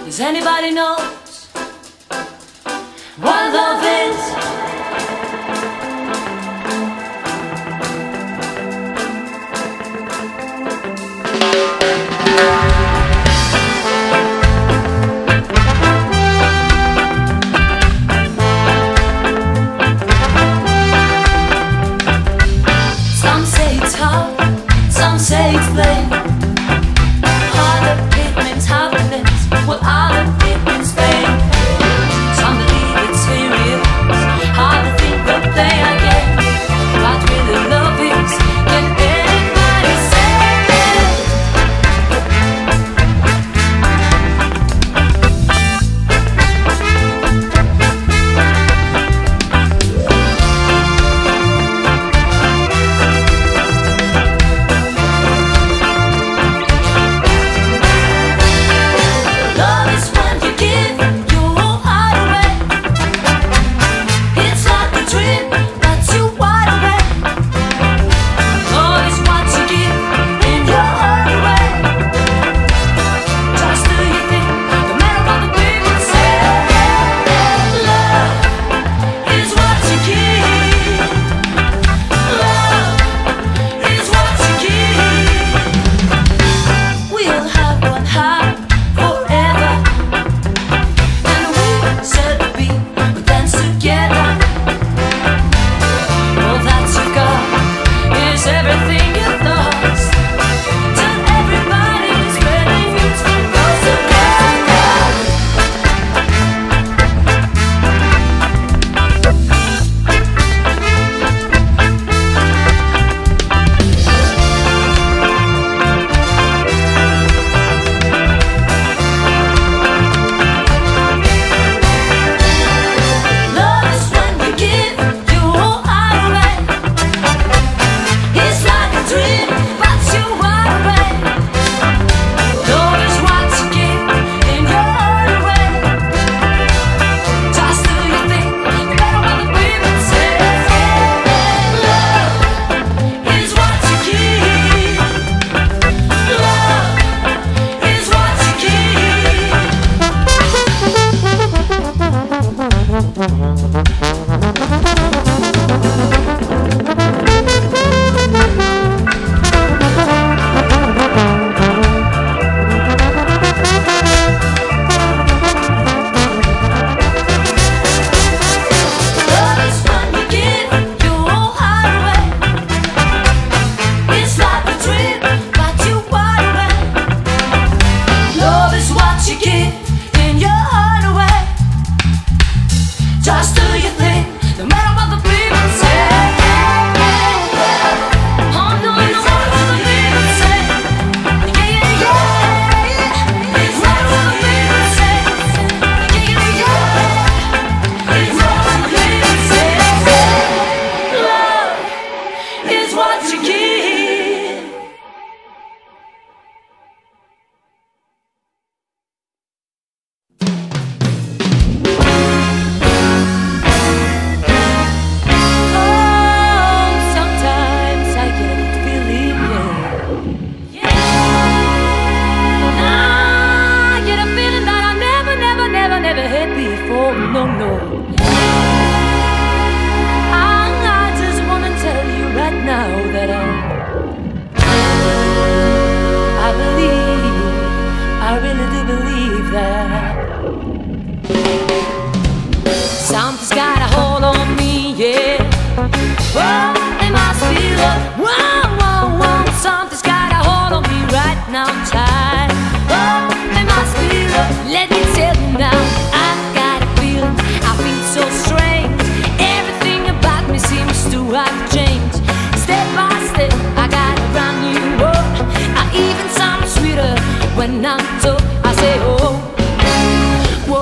Does anybody know what love is? Some say it's hard, some say it's plain. Hard of it means happiness, well hard of it means pain. Some believe it's serious, hard to think of they again. But really love is, can anybody say? Love is when you give your heart away. It's like a dream that you wide awake. Love is what you give in your heart away. Just do your thing, no matter what the people say. Love is what you give. Love is what you give. We'll have one heart forever, and we said we would dance together. All that you got is everything you've lost. Tell everybody spreading it from coast to Love is when you give your heart away. It's like a dream, but you wide awake. Love is what you give in your heart away. Just do your thing, no matter what the people say. Love is what you give. Love is what you Love is when you give your heart away. It's like a dream, but you wide awake. Love is what you give in your heart away. Just do your thing, no matter what the people say. Oh no, no matter what the people say. Yeah, yeah, yeah. It's no matter what the people say. Yeah, yeah, yeah. It's no matter what the people say. Love is what you give. Oh, sometimes I get a feeling, yeah. I get a feeling that I never had before. No, no. I just wanna tell you right now that I believe, I really do believe that something's got a hold on me, yeah. Oh, it must be love. Whoa, whoa, whoa. Something's got a hold on me right now, tight. Oh, it must be love. Let me tell you now, I've got a feeling. I feel so strange. Everything about me seems to have changed. Step by step, I got a brand new world. I even sound sweeter when I'm told. I say, oh, whoa.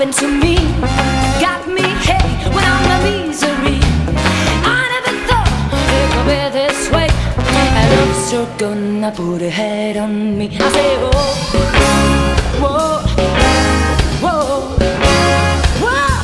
happened to me got me heavy when I'm my misery. I never thought it could be this way. I love so gonna put a head on me. I say, oh, whoa, whoa, whoa.